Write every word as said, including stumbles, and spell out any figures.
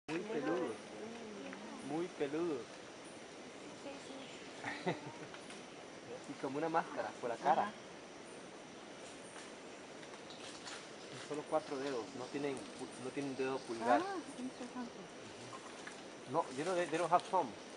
Muy peludos. Muy peludos. Y como una máscara por la cara. Ajá. Son solo cuatro dedos, no tienen, pu- no tienen dedo pulgar. Ah, interesante. No, you know, they, they don't have thumbs.